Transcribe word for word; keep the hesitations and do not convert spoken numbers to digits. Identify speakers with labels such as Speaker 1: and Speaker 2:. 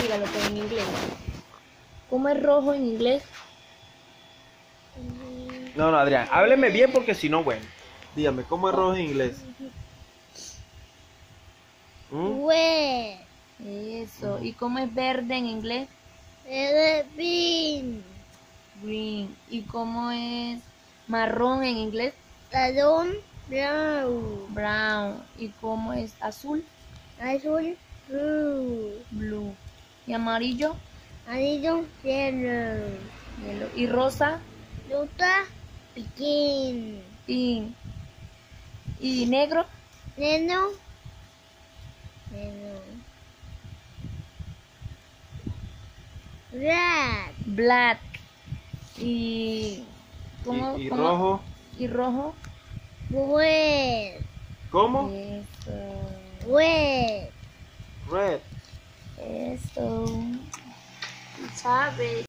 Speaker 1: dígalo pero en inglés. ¿Cómo es rojo en inglés?
Speaker 2: No, no, Adrián, hábleme bien porque si no, bueno. Dígame, ¿cómo es rojo en inglés? ¿Mm?
Speaker 3: Red.
Speaker 1: Eso. ¿Y cómo es verde en inglés?
Speaker 3: Green.
Speaker 1: Green. ¿Y cómo es marrón en inglés?
Speaker 3: Talón. Brown.
Speaker 1: Brown. ¿Y cómo es azul?
Speaker 3: Azul. Blue.
Speaker 1: Blue. ¿Y amarillo?
Speaker 3: Amarillo. Yellow.
Speaker 1: Yellow. ¿Y rosa?
Speaker 3: Luta. Pink.
Speaker 1: Pink. ¿Y negro?
Speaker 3: Negro. Negro. Red.
Speaker 1: Black. ¿Y cómo?
Speaker 2: ¿Y, y
Speaker 1: cómo-
Speaker 2: rojo?
Speaker 1: ¿Y rojo?
Speaker 3: Red.
Speaker 2: ¿Cómo?
Speaker 1: Eso.
Speaker 3: Red.
Speaker 2: Red.
Speaker 1: Eso. ¿Sabes?